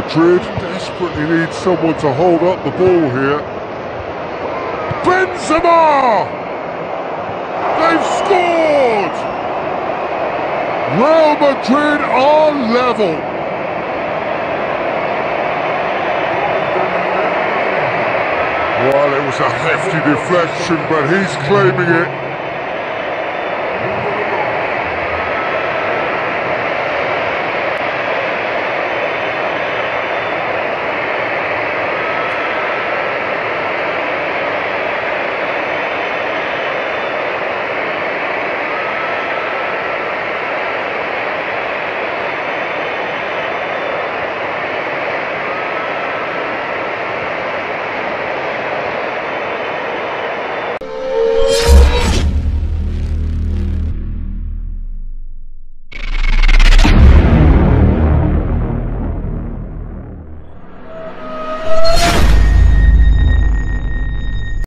Madrid desperately need someone to hold up the ball here. Benzema! They've scored! Real Madrid are level. Well, it was a hefty deflection, but he's claiming it.